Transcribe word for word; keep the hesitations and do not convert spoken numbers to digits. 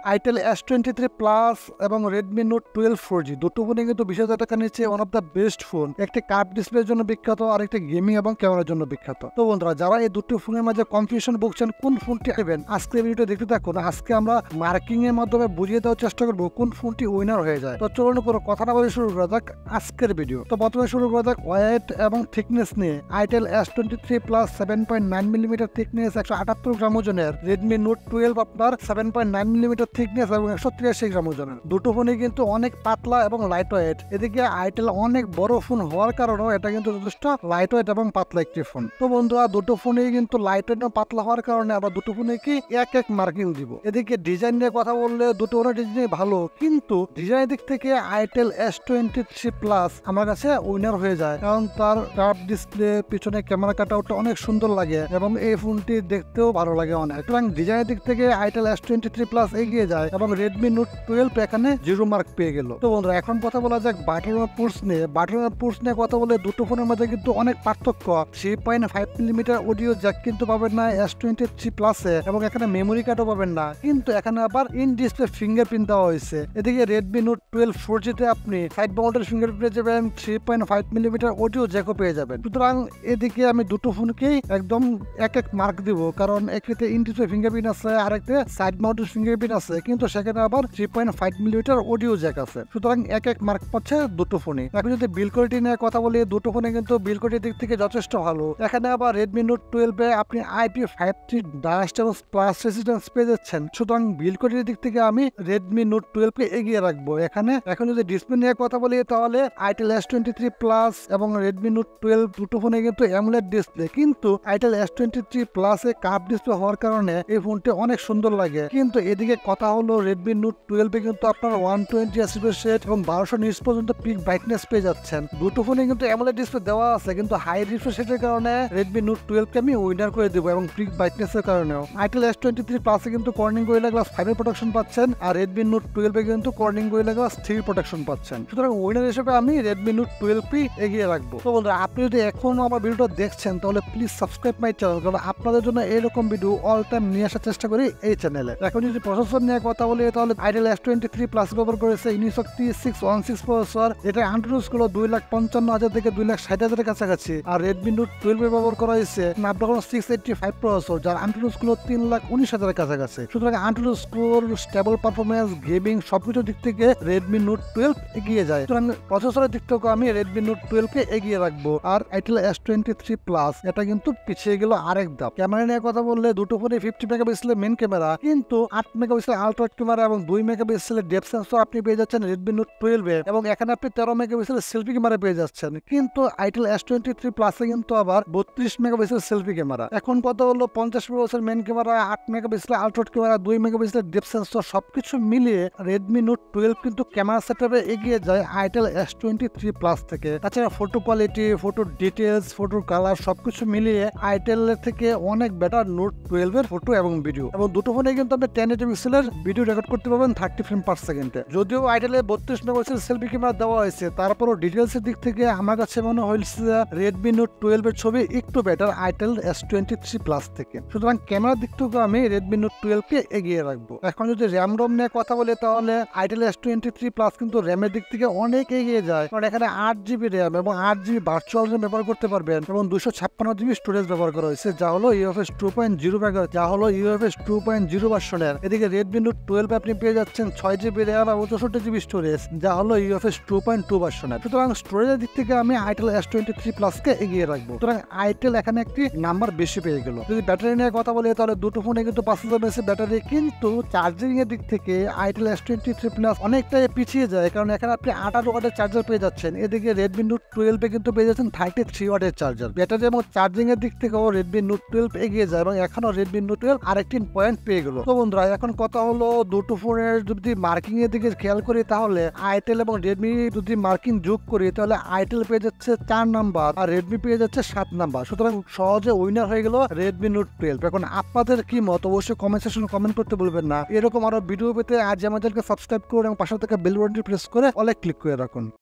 Itel S twenty three plus এবং Redmi Note twelve four G দুটো ফোনে কিন্তু বিশ হাজার টাকা নিচে one of the best phone. একটি কার্ভ ডিসপ্লের জন্য বিখ্যাত আর একটি গেমিং এবং ক্যামেরার জন্য বিখ্যাত। তো বন্ধুরা, যারা এই দুটো ফোনের মাঝে কনফিউশন ভুগছেন কোন ফোনটি নেবেন, আজকে ভিডিওটা দেখতে থাকুন। আজকে আমরা মার্কিং এর মাধ্যমে বুঝিয়ে দেওয়ার চেষ্টা করবো কোন ফোনটি উইনার হয়ে যায়। তো চলুন কোনো কথা না বলে শুরু করা যাক আজকের ভিডিও। তো প্রথমে শুরু করা যাক ওয়েট এবং থিকনেস নিয়ে। Itel S twenty three plus seven point nine millimetre thickness, একশো আটাত্তর গ্রাম ওজনের। Redmi Note টুয়েলভ আপনার seven point nine millimetre thickness এবং একশো তিরাশি গ্রাম ওজনের। দুটো ফোনই কিন্তু অনেক পাতলা এবং লাইট ওয়েট। এদিকে Itel অনেক বড় ফোন হওয়ার কারণেও এটা কিন্তু যথেষ্ট লাইট ওয়েট এবং পাতলা একটি ফোন। তো বন্ধুরা, দুটো ফোনেই কিন্তু লাইট ওয়েট এবং পাতলা হওয়ার কারণে আমরা দুটো ফোনে কি এক এক মার্কিং দিব। এদিকে ডিজাইন নিয়ে কথা বললে দুটো ফোনের ডিজাইন ভালো, কিন্তু ডিজাইনের দিক থেকে Itel S twenty three plus আমার কাছে উইনার হয়ে যায়, কারণ তার কার্ভ ডিসপ্লে, পিছনে ক্যামেরা কাটআউটটা অনেক সুন্দর লাগে এবং এই ফোনটি দেখতেও ভালো লাগে অনেক। সুতরাং ডিজাইনের দিক থেকে Itel S twenty three plus এগিয়ে যায় এবং Redmi Note টুয়েলভ এখানে জিরো মার্ক পেয়ে গেল। তো বন্ধুরা, এখন কথা বলা যাক বাটন পোর্টস নিয়ে। বাটন পোর্টস নিয়ে কথা বলে দুটো ফোনের মধ্যে কিন্তু অনেক পার্থক্য। Three point five millimetre audio jack কিন্তু পাবেন না এস টোয়েন্টি থ্রি প্লাসে, এবং এখানে মেমোরি কার্ডও পাবেন না, কিন্তু এখানে আবার ইন ডিসপ্লে ফিঙ্গারপ্রিন্ট দেওয়া হয়েছে। এদিকে Redmi Note twelve four G তে আপনি সাইড মাউন্টেড ফিঙ্গারপ্রিন্ট পেয়ে যাবেন, three point five millimetre audio জ্যাকও পেয়ে যাবেন। সুতরাং এদিকে আমি দুটো ফোনকেই একদম এক এক মার্ক দিব, কারণ একটিতে ইন ডিসপ্লে ফিঙ্গারপ্রিন্ট আছে, আরেকটা সাইড মাউন্টেড ফিঙ্গারপ্রিন্ট আছে, কিন্তু সেখানে আবার three point five millimetre audio jack আছে। সুতরাং এক এক মার্ক পাচ্ছে দুটো ফোনে। এখন যদি বিল কোয়ালিটি নিয়ে কথা বলি, দুটো ফোনে কিন্তু বিল কোয়ালিটির দিক থেকে যথেষ্ট ভালো। এখানে আবার Redmi Note টুয়েলভ এ আপনি I P five three dust এবং প্লাস রেসিস্ট্যান্স পেয়ে যাচ্ছেন। সুতরাং বিল কোয়ালিটির দিক থেকে আমি Redmi Note টুয়েলভ কে এগিয়ে রাখবো। এখানে এখন যদি ডিসপ্লে নিয়ে কথা বলি, তাহলে Itel S twenty three plus এবং Redmi Note টুয়েলভ দুটো ফোনে কিন্তু অ্যামোলেড ডিসপ্লে, কিন্তু Itel S twenty three plus এ কার্ভ ডিসপ্লে হওয়ার কারণে এই ফোনটি অনেক সুন্দর লাগে। কিন্তু এদিকে কথা হলো Redmi Note টুয়েলভ এ কিন্তু আপনার ওয়ান টোয়েন্টি রিফ্রেশ রেট এবং বারোশো নিটস পর্যন্ত পিক ব্রাইটনেস পেয়ে যাচ্ছেন। দুটো ফোনে কিন্তু অ্যামোলেড ডিসপ্লে দেওয়া আছে, কিন্তু হাই রিফ্রেশ রেটের কারণে Redmi Note টুয়েলভ কে আমি উইনার করে দেবো, এবং পিক ব্রাইটনেস এর কারণেও। Itel S twenty three plus এ কিন্তু কর্নিং গরিলা গ্লাস ফাইভ এর প্রোটেকশন পাচ্ছেন, আর Redmi Note টুয়েলভ এ কিন্তু Corning Gorilla glass three protection পাচ্ছেন। সুতরাং উইনার হিসেবে আমি Redmi Note টুয়েলভ ই এগিয়ে রাখবো। তো বন্ধুরা, আপনি যদি এখনো আমার ভিডিওটা দেখছেন, তাহলে প্লিজ সাবস্ক্রাইব মাই চ্যানেল, কারণ আপনাদের জন্য এরকম ভিডিও অল টাইম নিয়ে আসার চেষ্টা করি এই চ্যানেলে। এখন যদি প্রসেসর নিয়ে কথা বলি, তাহলে Itel S twenty three plus ব্যবহার করেছে Unisoc T six one six processor. এটা আন্টুরুস গুলো দুই লাখ পঞ্চান্ন হাজার থেকে দুই লাখ ষাট হাজারের কাছাকাছি। আর Redmi Note টুয়েলভ এ ব্যবহার করা হয়েছে Snapdragon six eighty five processor, যার আন্টুরুস গুলো তিন লাখ উনিশ হাজারের কাছাকাছি। সুতরাং AnTuTu score, stable performance, gaming সবকিছুর দিক থেকে Redmi Note টুয়েলভ এগিয়ে যায়। সুতরাং প্রসেসরের দিক থেকে আমি Redmi Note টুয়েলভ কে এগিয়ে রাখবো। আর Itel S twenty three plus এটা কিন্তু পিছিয়ে গেল আরেক ধাপ। ক্যামেরা নিয়ে কথা বললে দুটো ফোনে ফিফটি মেগাপিক্সেলের মেন ক্যামেরা, কিন্তু আট মেগাপিক্সেল আলট্রা ক্যামেরা এবং দুই মেগাপিক্সেলের ডেপথ সেন্সর আপনি পেয়ে যাচ্ছেন Redmi Note টুয়েলভ এ, এবং এখানে আপনি তেরো মেগাপিক্সেলের সেলফি ক্যামেরা পেয়ে যাচ্ছেন। কিন্তু Itel S twenty three plus এ কিন্তু আবার বত্রিশ মেগাপিক্সেল সেলফি ক্যামেরা। এখন কথা হলো পঞ্চাশ মেগাপিক্সেল মেন ক্যামেরা, আট মেগাপিক্সেল আলট্রা ক্যামেরা, দুই মেগাপিক্সেলের ডেপথ সেন্সর সবকিছু মিলিয়ে Redmi Note টুয়েলভ কিন্তু ক্যামেরা সেটআপে এগিয়ে যায় Itel S twenty three plus থেকে। তাছাড়া ফটো কোয়ালিটি, ফটো ডিটেলস, ফটোর কালার সবকিছু মিলিয়ে Itel এর থেকে অনেক বেটার Note টুয়েলভ এর ফটো এবং ভিডিও। এবং দুটো ফোনে কিন্তু আপনি টেন এইটি পিক্সেলের ভিডিও রেকর্ড করতে পারবেন থার্টি ফ্রেম পার সেকেন্ডে। যদিও Itel এ বত্রিশ মেগাপিক্সেল সেলফি ক্যামেরা দেওয়া হয়েছে, তারপরও ডিটেলস এর দিক থেকে আমার কাছে মনে হয়েছে Redmi Note টুয়েলভ এর ছবি একটু better Itel S twenty three plus থেকে। সুতরাং ক্যামেরার দিক থেকে আমি Redmi Note টুয়েলভ কে এগিয়ে রাখবো। এখন যদি র্যাম রোম নিয়ে কথা বলি, তাহলে Itel S twenty three plus কিন্তু র্যামের দিক থেকে অনেক এগিয়ে যায়, কারণ এখানে আট জিবি র্যাম এবং আট জিবি ভার্চুয়াল র্যাম ব্যবহার করতে পারবেন, এবং দুশো ছাপ্পান্ন জিবি স্টোরেজ ব্যবহার করা হয়েছে, যা হলো ইউএফএস টু পয়েন্ট জিরো যা হলো ইউএফএস টু পয়েন্ট জিরো ভার্সনের। এদিকে Redmi Note টুয়েলভ আপনি পেয়ে যাচ্ছেন ছয় জিবি র্যাম এবং চৌষট্টি জিবি স্টোরেজ, যা হলো ইউএফএস টু পয়েন্ট টু ভার্সনের। সুতরাং স্টোরেজের দিক থেকে আমি Itel S twenty three plus কে এগিয়ে রাখবো। সুতরাং Itel এখানে একটি নাম্বার বেশি পেয়ে গেল। যদি ব্যাটারি নিয়ে কথা বলি, তাহলে দুটো ফোনে কিন্তু পাঁচ হাজার এমএএইচ ব্যাটারি, কিন্তু চার্জিং এর দিক থেকে Itel S twenty three plus অনেকটাই পিছিয়ে যায়, কারণ এখানে আপনি আঠারো ওয়াটের চার্জার পেয়ে যাচ্ছেন। এদিকে Redmi Note টুয়েলভ এ কিন্তু পেয়ে যাচ্ছেন থার্টি থ্রি ওয়াটের চার্জার। ব্যাটারি এবং চার্জিং এর দিক থেকেও Redmi Note টুয়েলভ এগিয়ে যায়, এবং এখনো Redmi Note টুয়েলভ আরেকটি পয়েন্ট পেয়ে গেল। তো বন্ধুরা, এখন কথা হলো দুটো ফোনের যদি মার্কিং এর দিকে খেয়াল করি, তাহলে Itel এবং Redmi যদি মার্কিং যোগ করি, তাহলে Itel পেয়ে যাচ্ছে চার নাম্বার আর Redmi পেয়ে যাচ্ছে সাত নাম্বার। সুতরাং সহজে উইনার হয়ে গেল Redmi Note টুয়েলভ। এখন আপনাদের কি মত অবশ্যই কমেন্ট সেকশনে কমেন্ট করতে বলবেন না। এরকম আরো ভিডিও পেতে আজ আমাদেরকে সাবস্ক্রাইব করুন এবং পাশে থাকা বেল বাটনটি প্রেস করে অলে ক্লিক করে রাখুন।